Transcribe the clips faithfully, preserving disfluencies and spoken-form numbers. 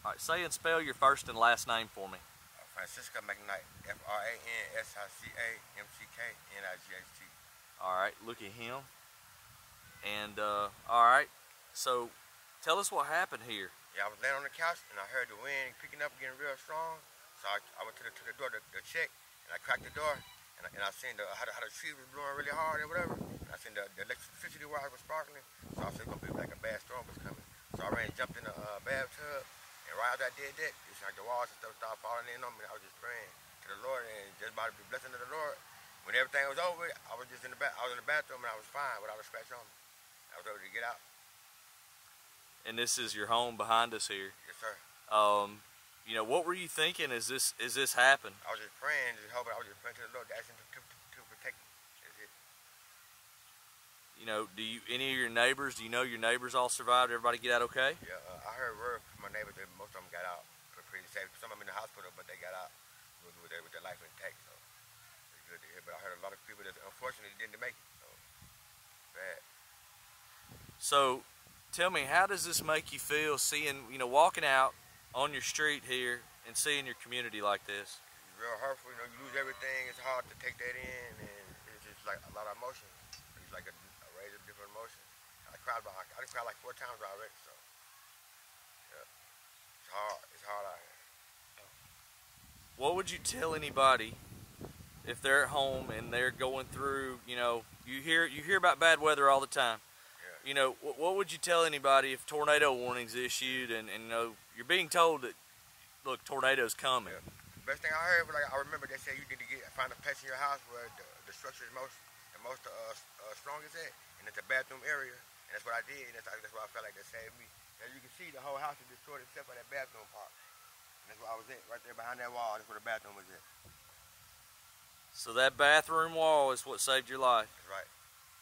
All right, say and spell your first and last name for me. Uh, Francisca McKnight, F R A N S I C A M C K N I G H T. All right, look at him. And, uh, all right, so tell us what happened here. Yeah, I was laying on the couch and I heard the wind picking up, getting real strong. So I, I went to the, to the door to, to check, and I cracked the door, and I, and I seen the, how, the, how the tree was blowing really hard or whatever. And I seen the, the electricity wires was sparkling. So I said, it's going to be like a bad storm was coming. So I ran and jumped in the uh, bathtub, and right after I did that, it's like the walls and stuff started falling in on me. I was just praying to the Lord, and just by the blessing of the Lord, when everything was over, I was just in the bath, I was in the bathroom, and I was fine without a scratch on me. I was able to get out. And this is your home behind us here. Yes, sir. Um, you know, what were you thinking as this as this happened? I was just praying, just hoping. I was just praying to the Lord, asking to, to, to protect me. That's it. You know, do you any of your neighbors? Do you know your neighbors all survived? Everybody get out okay? Yeah, uh, I heard word from my neighbors that most of them got out pretty safe. Some of them in the hospital, but they got out with, with, their, with their life intact. So it's good to hear. But I heard a lot of people that unfortunately didn't make it. So bad. So, tell me, how does this make you feel seeing, you know, walking out on your street here and seeing your community like this? It's real hurtful, you know, you lose everything, it's hard to take that in, and it's just like a lot of emotion. It's like a, a range of different emotions. I cried about, I just cried like four times already, so, yeah, it's hard, it's hard out here. What would you tell anybody if they're at home and they're going through, you know, you hear, you hear about bad weather all the time. You know, what would you tell anybody if tornado warnings issued and, and you know, you're being told that, look, tornado's coming? Yeah. The best thing I heard was, like, I remember they said you need to get find a place in your house where the, the structure is most the most uh, uh, strongest at, and it's a bathroom area, and that's what I did, and that's, that's what I felt like they saved me. As you can see, the whole house is destroyed except for that bathroom part, and that's where I was at, right there behind that wall. That's where the bathroom was at. So that bathroom wall is what saved your life? That's right.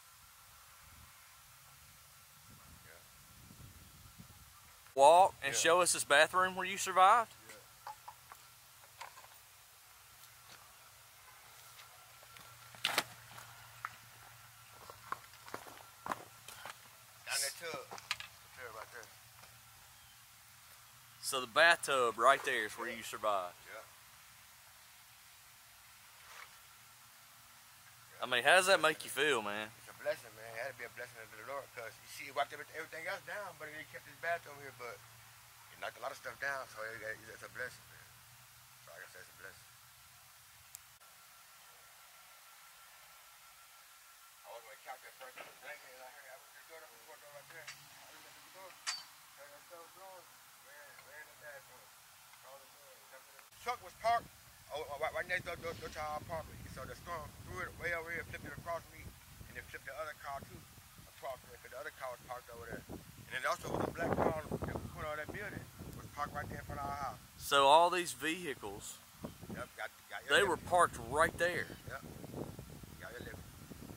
Walk and yeah. show us this bathroom where you survived? Yeah. Down that tub. The tub right there. So the bathtub right there is where yeah. you survived? Yeah. I mean, how does that make you feel, man? It's a blessing, man. It had to be a blessing of the Lord, because you see, he wiped everything else down, but he kept his bathroom here, but he knocked a lot of stuff down, so it, it, it's a blessing, man. So I guess that's a blessing. I was on the couch at first, and I heard I was just going up the door right there. I looked at the door, heard that stuff blowing, ran, ran in the bathroom, called the door, jumped in the truck was parked oh, right, right next door, door, door to our apartment. So the storm threw it way over here, flipped it across me, and then flipped the other car too across there, because the other car was parked over there. And then also was a black car that was put on that building, was parked right there in front of our house. So all these vehicles, yep, got, got they were parked right there. Yep. Got your living.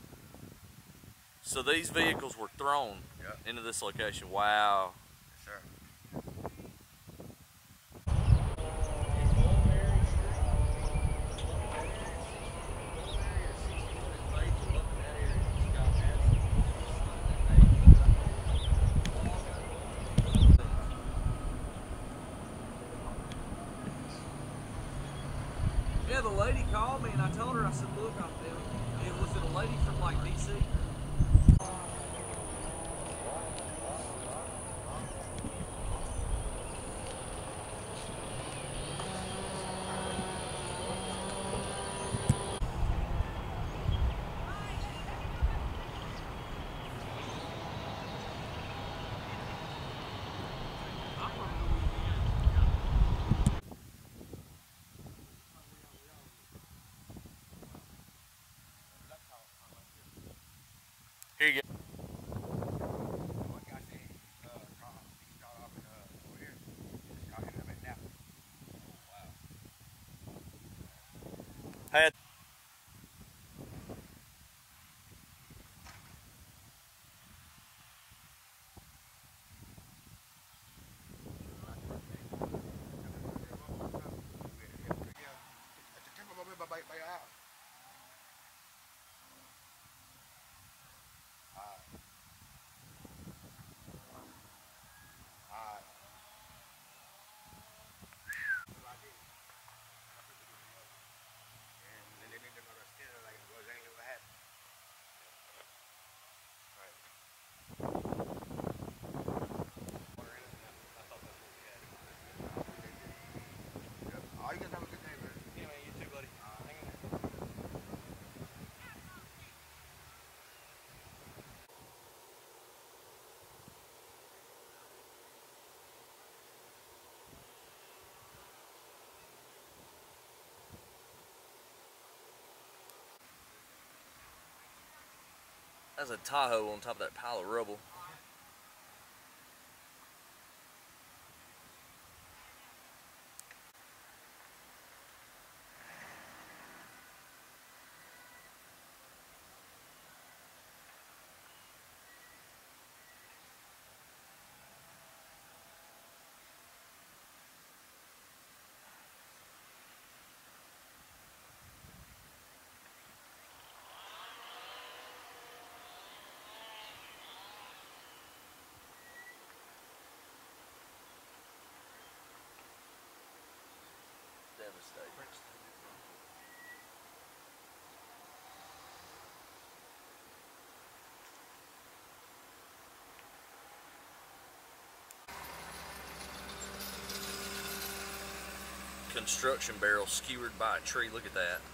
So these vehicles were thrown yep. into this location. Wow. Yes, sir. Yeah, the lady called me and I told her, I said, look, I'm feeling, it was it a lady from like D C? Here you go. Had by your house. Uh, That's a Tahoe on top of that pile of rubble. Devastation. Construction barrel skewered by a tree. Look at that.